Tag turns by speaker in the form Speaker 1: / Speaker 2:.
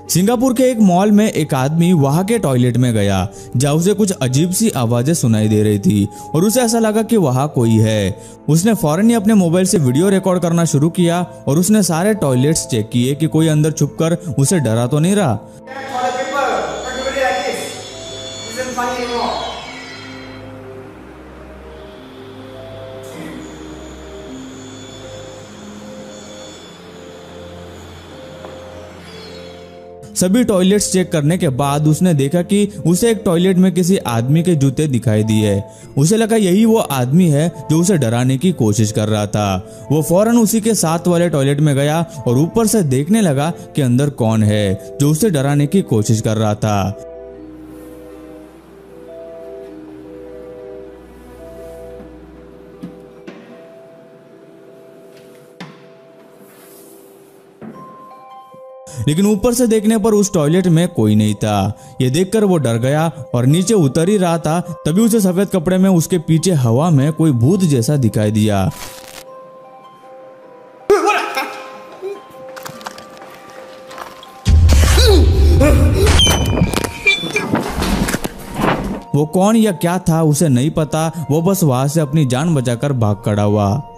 Speaker 1: Singapore के एक mall में एक आदमी वहां के टॉयलेट में गया जहां उसे कुछ अजीब सी आवाजें सुनाई दे रही थी और उसे ऐसा लगा कि वहां कोई है। उसने फौरन ही अपने मोबाइल से वीडियो रिकॉर्ड करना शुरू किया और उसने सारे टॉयलेट्स चेक किए कि कोई अंदर छुपकर उसे डरा तो नहीं रहा। सभी टॉयलेट्स चेक करने के बाद उसने देखा कि उसे एक टॉयलेट में किसी आदमी के जूते दिखाई दिए। उसे लगा यही वो आदमी है जो उसे डराने की कोशिश कर रहा था। वो फौरन उसी के साथ वाले टॉयलेट में गया और ऊपर से देखने लगा कि अंदर कौन है जो उसे डराने की कोशिश कर रहा था। लेकिन ऊपर से देखने पर उस टॉयलेट में कोई नहीं था। ये देखकर वो डर गया और नीचे उतर ही रहा था, तभी उसे सफेद कपड़े में उसके पीछे हवा में कोई भूत जैसा दिखाई दिया। वो कौन या क्या था उसे नहीं पता, वो बस वहां से अपनी जान बचाकर भाग खड़ा हुआ।